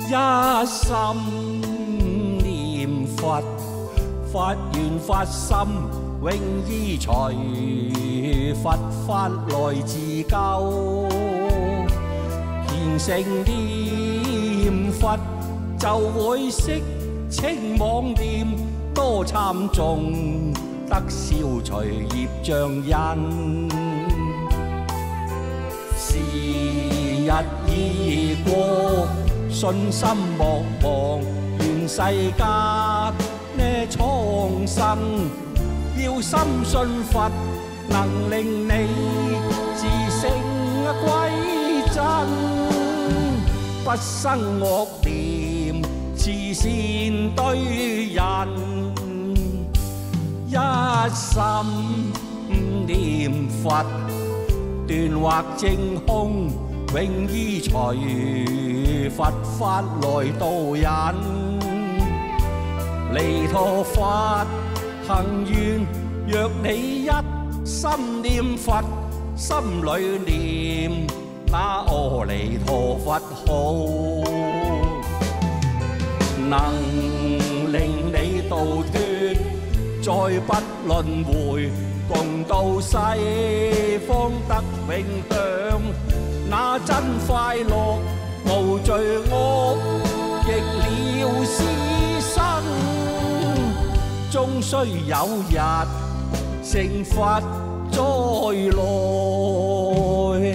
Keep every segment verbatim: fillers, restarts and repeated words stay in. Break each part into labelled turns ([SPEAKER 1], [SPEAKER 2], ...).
[SPEAKER 1] 一心念佛，發願發心永依隨，佛法來自救。虔誠念佛就會識清妄念，多參眾得消除業障因。時日已過，信心莫忘，願世間呢蒼生要深信佛，能令你自性歸真，不生惡念，慈善對人，一心念佛，斷惑正空，永依隨佛法來導引。彌陀佛行願，若你一心念佛，心裏念那阿彌陀佛號，能令你度脫，再不輪迴，共度西方得永享。那真快樂無罪惡，逆了師生，終須有日成佛再來。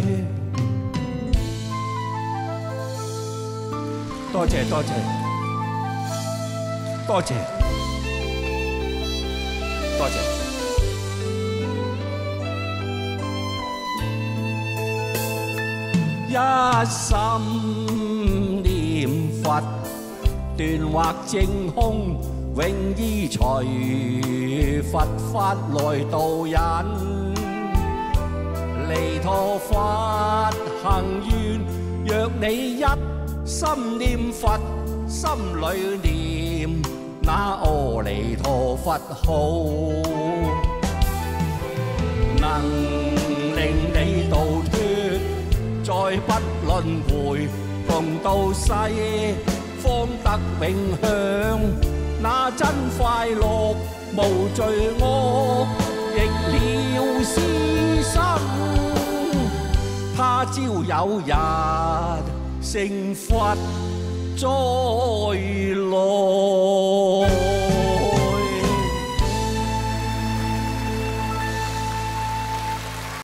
[SPEAKER 1] 多謝多謝多謝多謝。一心念佛，斷惑正空，永依隨佛法來導引。彌陀佛行願，若你一心念佛，心裏念那阿彌陀佛號，能令你度脫，再不輪迴，共度西方得永享。那真快樂無罪惡，逆了師生，他朝有日成佛再